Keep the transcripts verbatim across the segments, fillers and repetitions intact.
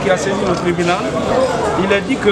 qui a saisi le tribunal, il a dit que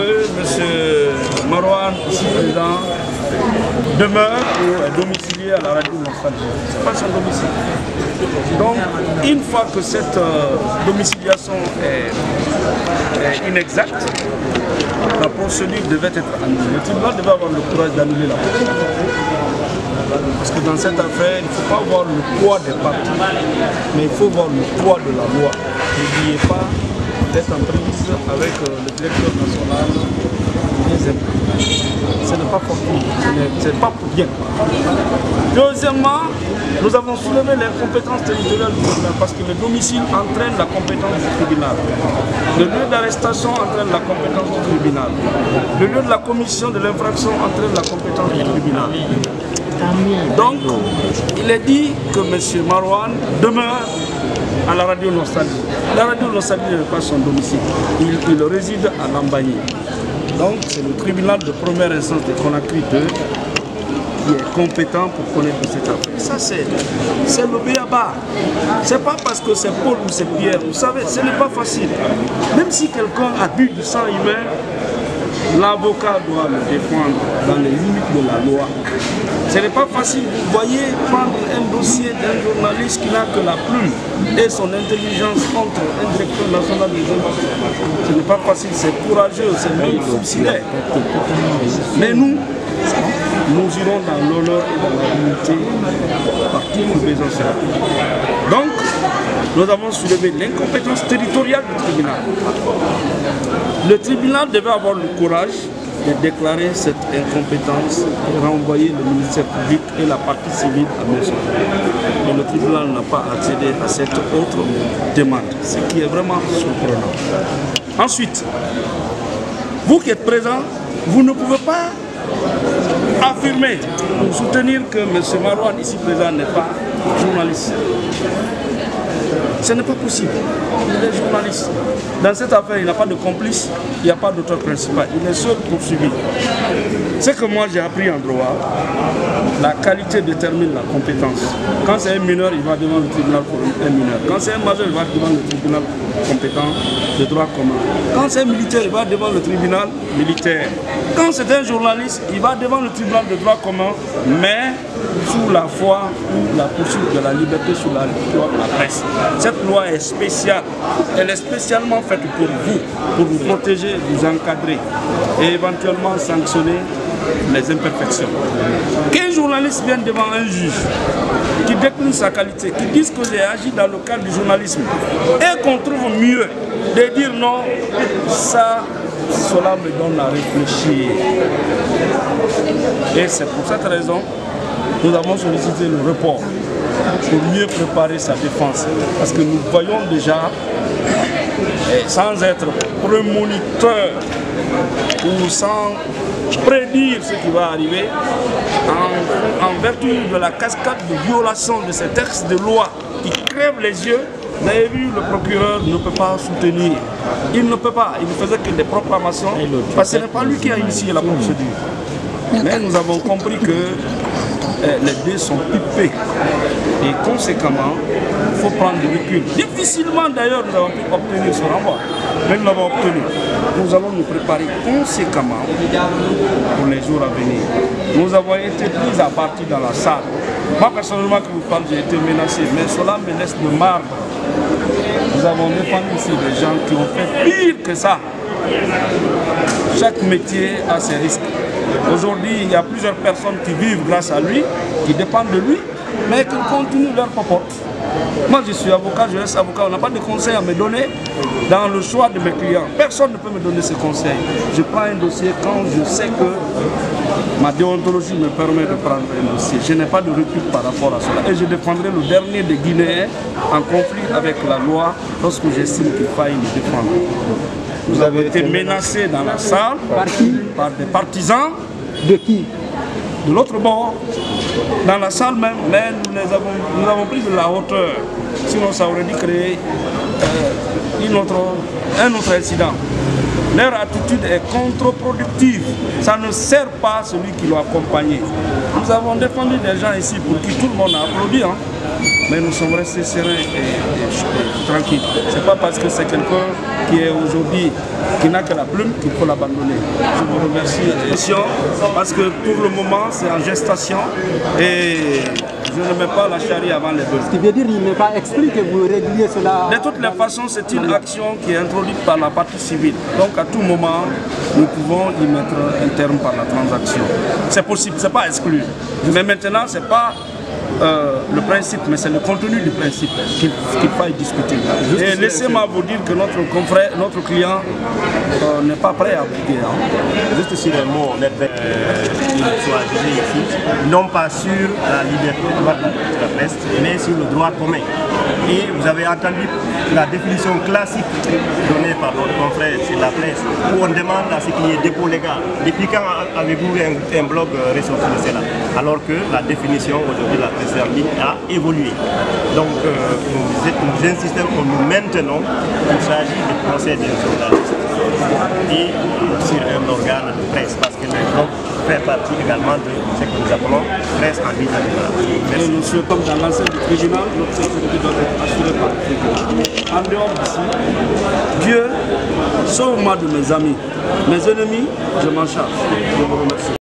M. Marouane, ici présent, demeure ou est domicilié à la radio Nostalgie. Ce n'est pas son domicile. Donc, une fois que cette euh, domiciliation est, est inexacte, la procédure devait être annulée. Le tribunal devait avoir le courage d'annuler la procédure. Parce que dans cette affaire, il ne faut pas voir le poids des partis, mais il faut voir le poids de la loi. N'oubliez pas d'être en prise avec euh, le directeur national des impôts. Ce n'est pas fortuit, ce n'est pas pour bien. Deuxièmement, nous avons soulevé les compétences territoriales du tribunal parce que le domicile entraîne la compétence du tribunal. Le lieu d'arrestation entraîne la compétence du tribunal. Le lieu de la commission de l'infraction entraîne la compétence du tribunal. Donc, il est dit que M. Marouane demeure à la radio Nostalgie. La radio Nostalgie n'est pas son domicile. Il, il réside à Lambagne. Donc, c'est le tribunal de première instance de Conakry deux qui est compétent pour connaître cette affaire. Ça, c'est le béaba. Ce n'est pas parce que c'est Paul ou c'est Pierre. Vous savez, ce n'est pas facile. Même si quelqu'un a bu du sang humain, l'avocat doit le défendre dans les limites de la loi. Ce n'est pas facile. Vous voyez prendre un dossier d'un journaliste qui n'a que la plume et son intelligence contre un directeur national des impôts. Ce n'est pas facile, c'est courageux, c'est même suicidaire. Mais nous, nous irons dans l'honneur et dans la dignité par tous nos besoins. Donc, nous avons soulevé l'incompétence territoriale du tribunal. Le tribunal devait avoir le courage de déclarer cette incompétence et renvoyer le ministère public et la partie civile à maison. Mais le tribunal n'a pas accédé à cette autre demande, ce qui est vraiment surprenant. Ensuite, vous qui êtes présents, vous ne pouvez pas affirmer ou soutenir que M. Marouane, ici présent, n'est pas journaliste. Ce n'est pas possible. Il est journaliste. Dans cette affaire, il n'a pas de complice, il n'y a pas d'auteur principal. Il est seul poursuivi. Ce que moi j'ai appris en droit, la qualité détermine la compétence. Quand c'est un mineur, il va devant le tribunal pour un mineur. Quand c'est un majeur, il va devant le tribunal compétent de droit commun. Quand c'est un militaire, il va devant le tribunal militaire. Quand c'est un journaliste, il va devant le tribunal de droit commun, mais sous la foi ou la poursuite de la liberté sous la loi de la presse. Cette loi est spéciale. Elle est spécialement faite pour vous, pour vous protéger, vous encadrer et éventuellement sanctionner les imperfections. Qu'un journaliste vienne devant un juge qui décline sa qualité, qui dise que j'ai agi dans le cadre du journalisme et qu'on trouve mieux de dire non, ça, cela me donne à réfléchir. Et c'est pour cette raison que nous avons sollicité le report pour mieux préparer sa défense. Parce que nous voyons déjà, sans être prémoniteur ou sans prédire ce qui va arriver, en, en vertu de la cascade de violation de ces textes de loi qui crèvent les yeux, vous avez vu, le procureur ne peut pas soutenir. Il ne peut pas, il ne faisait que des proclamations, parce que ce n'est pas lui qui a initié la procédure. Mais nous avons compris que eh, les dés sont pipés. Et conséquemment, il faut prendre du recul. Difficilement d'ailleurs nous avons pu obtenir ce renvoi. Mais nous l'avons obtenu. Nous allons nous préparer conséquemment pour les jours à venir. Nous avons été pris à partie dans la salle. Moi personnellement qui vous parle, j'ai été menacé, mais cela me laisse de marbre. Nous avons défendu ici des gens qui ont fait pire que ça. Chaque métier a ses risques. Aujourd'hui, il y a plusieurs personnes qui vivent grâce à lui, qui dépendent de lui, mais qui continuent leur popote. Moi, je suis avocat, je reste avocat. On n'a pas de conseils à me donner dans le choix de mes clients. Personne ne peut me donner ces conseils. Je prends un dossier quand je sais que ma déontologie me permet de prendre un dossier. Je n'ai pas de recul par rapport à cela. Et je défendrai le dernier des Guinéens en conflit avec la loi lorsque j'estime qu'il faille me défendre. Vous avez été menacés dans la salle par, qui? Par des partisans. De qui? De l'autre bord, dans la salle même, mais nous, les avons, nous avons pris de la hauteur. Sinon, ça aurait dû créer euh, une autre, un autre incident. Leur attitude est contre-productive. Ça ne sert pas celui qui l'a accompagné. Nous avons défendu des gens ici pour qui tout le monde a applaudi. Hein. mais nous sommes restés sereins et, et, et tranquilles. Ce n'est pas parce que c'est quelqu'un qui est aujourd'hui, qui n'a que la plume, qu'il faut l'abandonner. Je vous remercie. Parce que pour le moment, c'est en gestation et je ne mets pas la charrue avant les bœufs. Ce qui veut dire qu'il n'est pas exclu que vous réguliez cela. De toutes les façons, c'est une action qui est introduite par la partie civile. Donc à tout moment, nous pouvons y mettre un terme par la transaction. C'est possible, ce n'est pas exclu. Mais maintenant, ce n'est pas euh, le principe, mais c'est le contenu du principe qu'il qu'il faille discuter. Et laissez-moi vous dire que notre confrère, notre client euh, n'est pas prêt à briguer. Hein. Juste sur un mot, on est euh, soit jugé ici, non pas sur la liberté de la presse, mais sur le droit commun. Et vous avez entendu la définition classique donnée par notre confrère sur la presse, où on demande à ce qu'il y ait dépôt légal. Depuis quand avez-vous un, un blog ressorti de cela? Alors que la définition aujourd'hui de la presse en ligne a évolué. Donc euh, nous, nous insistons, nous maintenons qu'il s'agit du procès d'un journaliste et sur un organe de presse, parce que le blog fait partie également de ce que nous appelons presse en ligne. Merci. Nous sommes comme dans l'enceinte du tribunal, notre sécurité doit être assurée par le tribunal. En dehors d'ici, Dieu, sauve-moi de mes amis. Mes ennemis, je m'en charge. Je vous remercie.